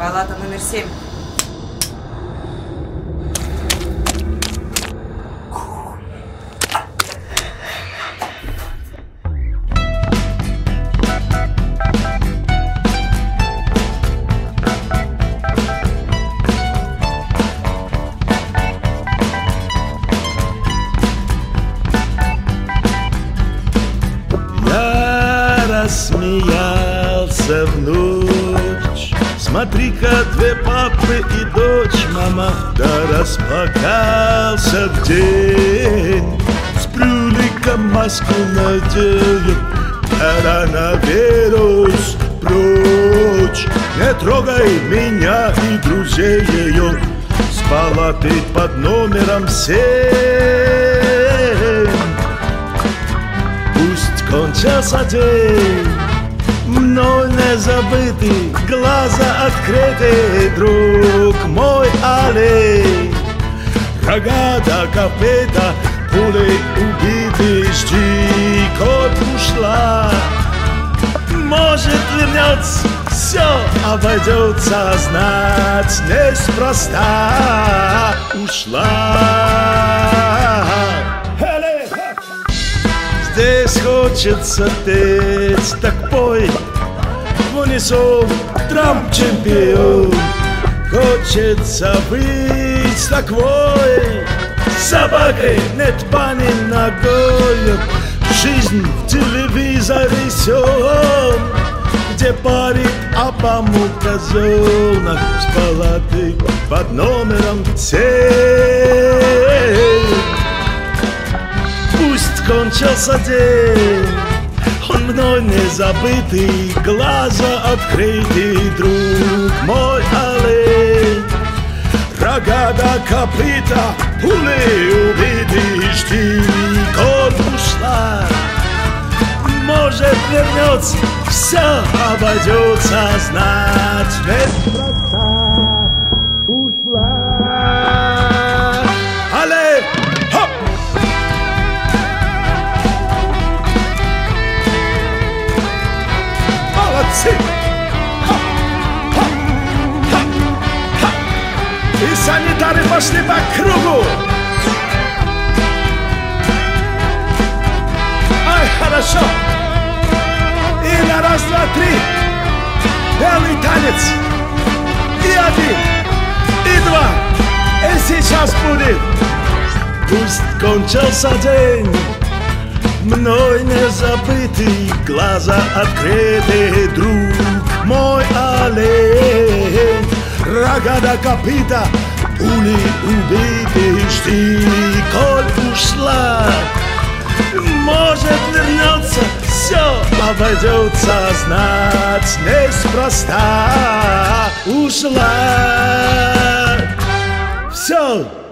Палата номер 7. Смеялся в ночь. Смотри-ка, две папы и дочь. Мама, да распакался в день. С брюликом маску надел, коронавирус прочь. Не трогай меня и друзей ее. С палаты под номером 7. Пусть кончился день, мной не забытый, глаза открыты, друг мой олень. Рога до копыта, пулей убитый, жди, кот ушла. Может вернется, все обойдется, знать неспроста ушла. Здесь хочется петь, так пой в унисон, Трамп-чемпион. Хочется быть такой собакой, нет бани ногой. Жизнь в телевизоре сон, где парик Обаму козёнок. С палаты под номером 7. Пусть кончился день, он мной не забытый, глаза открытый, друг мой олень. Рога до копыта, пули убитый, жди, кот ушла. Может вернется, все обойдется, знать неспроста ушла. Олень! Хоп! И санитары пошли по кругу. Ай, хорошо. И на раз, два, три. Белый танец. И один, и два. И сейчас будет. Пусть кончился день, мной не забытый, глаза открыты, друг мой олень. Рога до копыта, пули убиты, жди, коль ушла. Может вернется, все обойдется, знать неспроста ушла. Все.